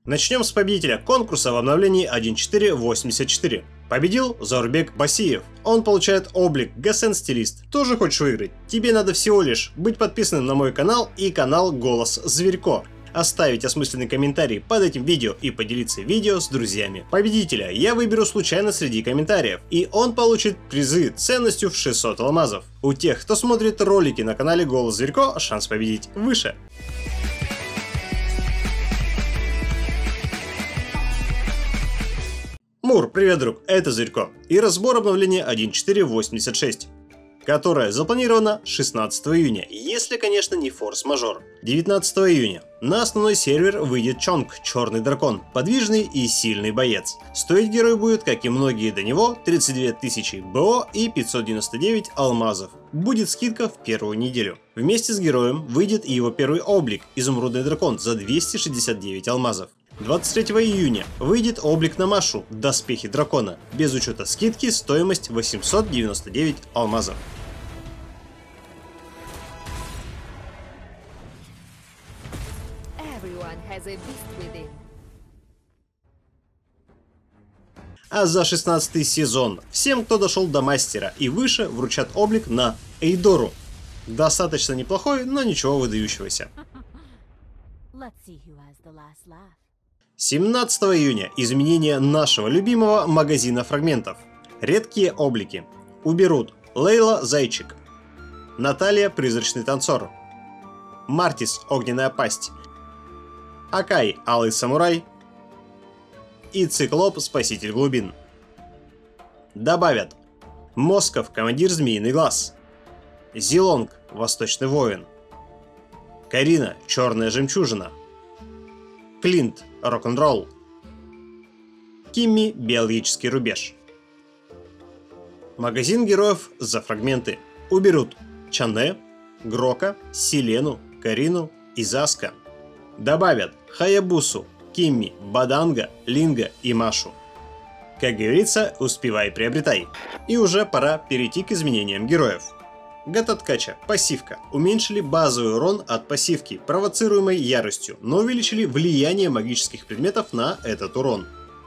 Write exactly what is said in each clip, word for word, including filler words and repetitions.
Начнем с победителя конкурса в обновлении один точка четыре точка восемьдесят четыре. Победил Заурбек Басиев. Он получает облик Гасен Стилист. Тоже хочешь выиграть? Тебе надо всего лишь быть подписанным на мой канал и канал Голос Зверько, оставить осмысленный комментарий под этим видео и поделиться видео с друзьями. Победителя я выберу случайно среди комментариев, и он получит призы ценностью в шестьсот алмазов. У тех, кто смотрит ролики на канале Голос Зверько, шанс победить выше. Мур, привет, друг, это Зверько и разбор обновления один точка четыре точка восемьдесят шесть, которое запланировано шестнадцатого июня, если, конечно, не форс-мажор. девятнадцатого июня на основной сервер выйдет Чонг, Черный Дракон, подвижный и сильный боец. Стоить герой будет, как и многие до него, тридцать две тысячи БО и пятьсот девяносто девять алмазов. Будет скидка в первую неделю. Вместе с героем выйдет и его первый облик, Изумрудный Дракон, за двести шестьдесят девять алмазов. двадцать третьего июня выйдет облик на Машу, Доспехи Дракона, без учета скидки, стоимость восемьсот девяносто девять алмазов. А за шестнадцатый сезон всем, кто дошел до мастера и выше, вручат облик на Эйдору. Достаточно неплохой, но ничего выдающегося. семнадцатого июня изменение нашего любимого магазина фрагментов. Редкие облики. Уберут Лейла Зайчик, Наталья Призрачный Танцор, Мартис Огненная Пасть, Акай Алый Самурай и Циклоп Спаситель Глубин. Добавят Москов Командир Змеиный Глаз, Зилонг Восточный Воин, Карина Черная Жемчужина, Клинт Рок-н-ролл, Кимми Биологический Рубеж. Магазин героев за фрагменты. Уберут Чане, Грока, Селену, Карину и Заска. Добавят Хаябусу, Кимми, Баданга, Линга и Машу. Как говорится, успевай приобретай. И уже пора перейти к изменениям героев. Гататкача, пассивка. Уменьшили базовый урон от пассивки, провоцируемой яростью, но увеличили влияние магических предметов на этот урон.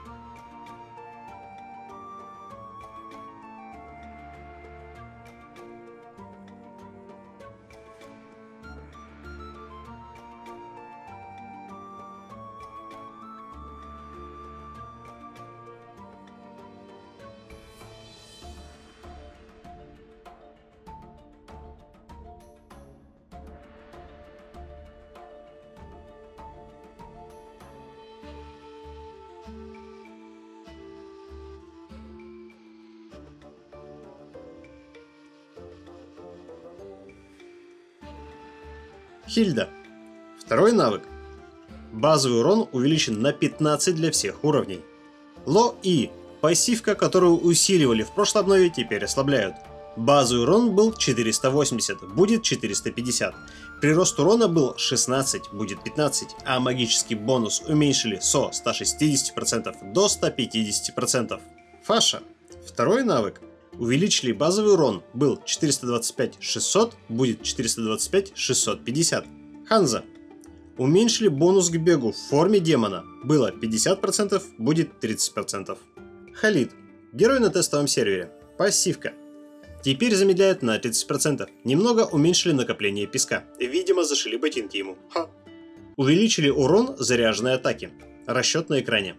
Хильда. Второй навык. Базовый урон увеличен на пятнадцать для всех уровней. Ло-И. Пассивка, которую усиливали в прошлой обнове, теперь ослабляют. Базовый урон был четыреста восемьдесят, будет четыреста пятьдесят. Прирост урона был шестнадцать, будет пятнадцать, а магический бонус уменьшили со ста шестидесяти процентов до ста пятидесяти процентов. Фаша. Второй навык. Увеличили базовый урон, был четыреста двадцать пять шестьсот, будет четыреста двадцать пять шестьсот пятьдесят. Ханза. Уменьшили бонус к бегу в форме демона, было пятьдесят процентов, будет тридцать процентов. Халид. Герой на тестовом сервере. Пассивка. Теперь замедляет на тридцать процентов, немного уменьшили накопление песка, видимо зашили ботинки ему. Ха. Увеличили урон заряженной атаки, расчет на экране.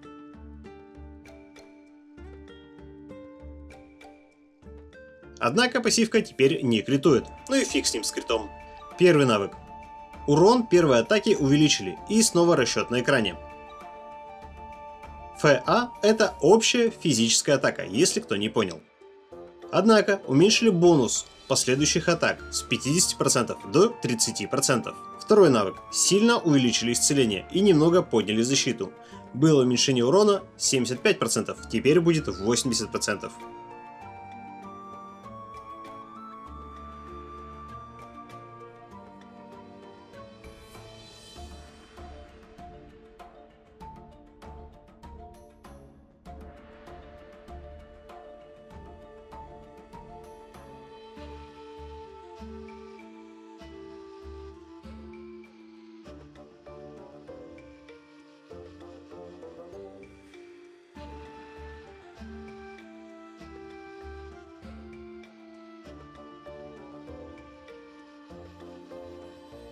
Однако пассивка теперь не критует, ну и фиг с ним с критом. Первый навык. Урон первой атаки увеличили и снова расчет на экране. ФА – это общая физическая атака, если кто не понял. Однако уменьшили бонус последующих атак с пятидесяти процентов до тридцати процентов. Второй навык. Сильно увеличили исцеление и немного подняли защиту. Было уменьшение урона семьдесят пять процентов, теперь будет восемьдесят процентов.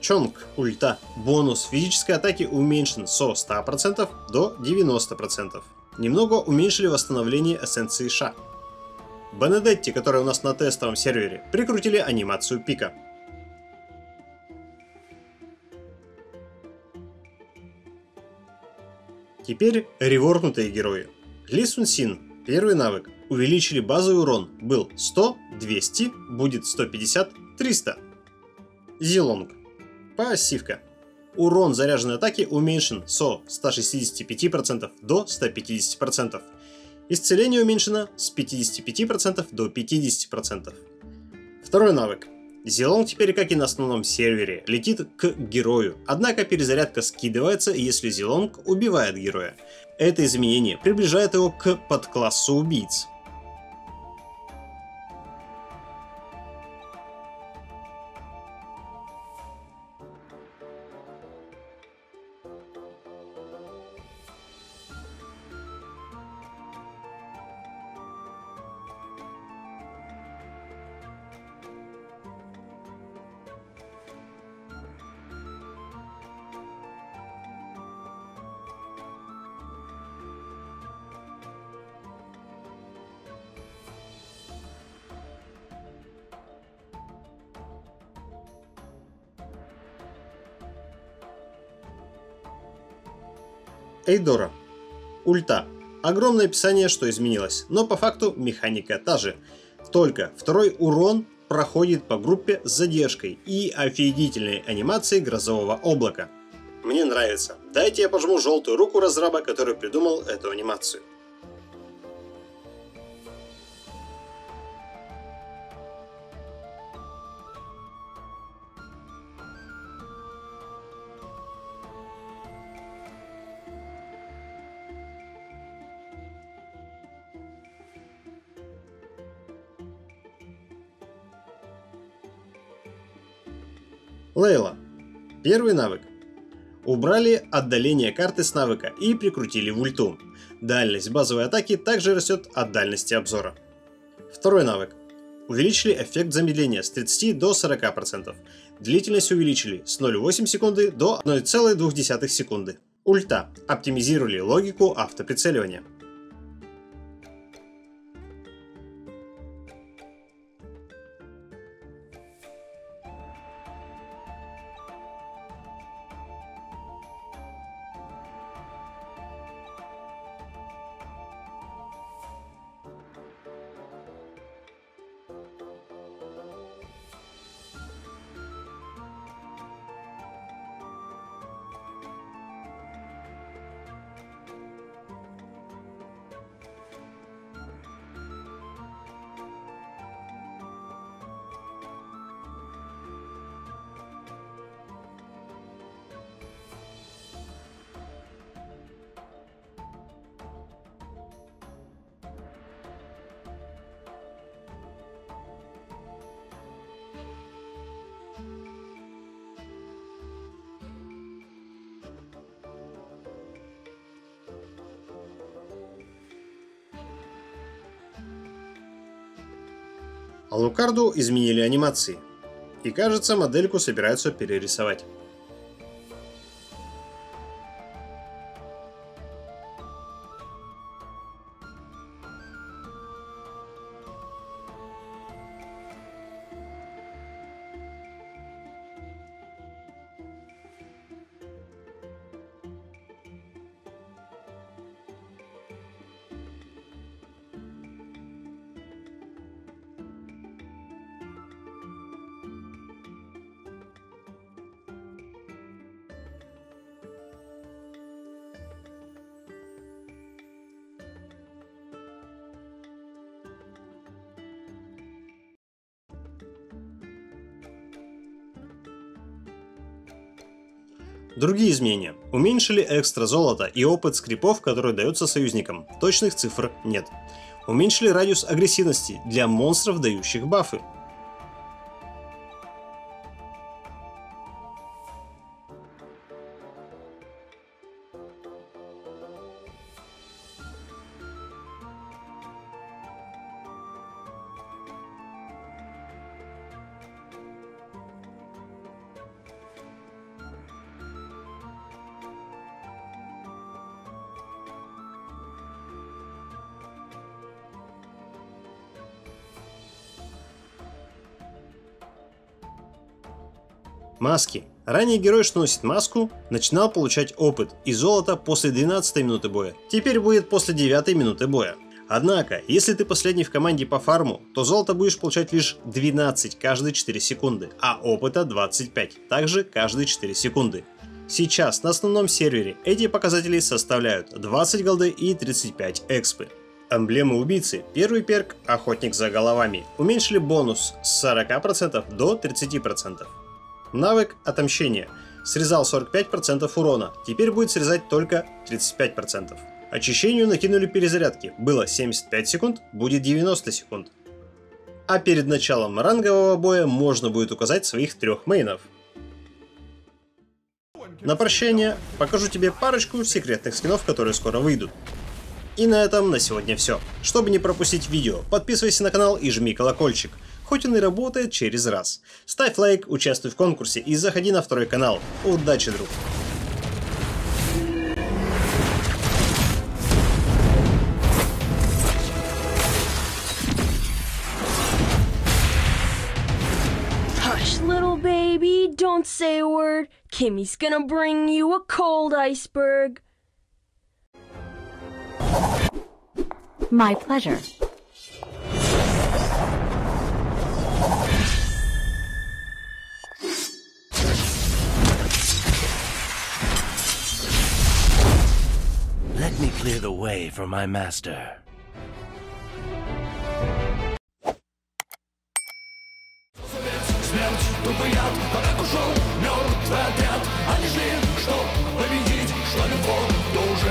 Чонг ульта. Бонус физической атаки уменьшен со ста процентов до девяноста процентов. Немного уменьшили восстановление эссенции Ша. Бенедетти, которая у нас на тестовом сервере, прикрутили анимацию пика. Теперь реворкнутые герои. Ли Сун Син. Первый навык. Увеличили базовый урон. Был сто, двести, будет сто пятьдесят, триста. Зилонг. Пассивка. Урон заряженной атаки уменьшен со ста шестидесяти пяти процентов до ста пятидесяти процентов. Исцеление уменьшено с пятидесяти пяти процентов до пятидесяти процентов. Второй навык. Зилонг теперь, как и на основном сервере, летит к герою, однако перезарядка скидывается, если Зилонг убивает героя. Это изменение приближает его к подклассу убийц. Эйдора. Ульта. Огромное описание, что изменилось, но по факту механика та же. Только второй урон проходит по группе с задержкой и офигительной анимацией грозового облака. Мне нравится. Дайте я пожму желтую руку разраба, который придумал эту анимацию. Лейла. Первый навык. Убрали отдаление карты с навыка и прикрутили в ульту. Дальность базовой атаки также растет от дальности обзора. Второй навык. Увеличили эффект замедления с тридцати до сорока процентов. Длительность увеличили с ноль целых восемь десятых секунды до одной целой двух десятых секунды. Ульта. Оптимизировали логику автоприцеливания. Алукарду изменили анимации. И кажется, модельку собираются перерисовать. Другие изменения. Уменьшили экстра золото и опыт скрипов, который дается союзникам. Точных цифр нет. Уменьшили радиус агрессивности для монстров, дающих бафы. Маски. Ранее герой, что носит маску, начинал получать опыт и золото после двенадцатой минуты боя. Теперь будет после девятой минуты боя. Однако, если ты последний в команде по фарму, то золото будешь получать лишь двенадцать каждые четыре секунды, а опыта двадцать пять, также каждые четыре секунды. Сейчас на основном сервере эти показатели составляют двадцать голды и тридцать пять экспы. Эмблемы убийцы. Первый перк «Охотник за головами» уменьшили бонус с сорока процентов до тридцати процентов. Навык «Отомщение» срезал сорок пять процентов урона, теперь будет срезать только тридцать пять процентов. Очищению накинули перезарядки, было семьдесят пять секунд, будет девяносто секунд. А перед началом рангового боя можно будет указать своих трех мейнов. На прощание покажу тебе парочку секретных скинов, которые скоро выйдут. И на этом на сегодня все. Чтобы не пропустить видео, подписывайся на канал и жми колокольчик, хоть он и работает через раз. Ставь лайк, участвуй в конкурсе и заходи на второй канал. Удачи, друг! Hush, little baby, don't say a word. Kimmy's gonna bring you a cold iceberg. My pleasure. Let me clear the way for my master. Смерть, тупый яд, как ушел мертвый отряд. Они шли, чтоб победить, шла любовь, то уже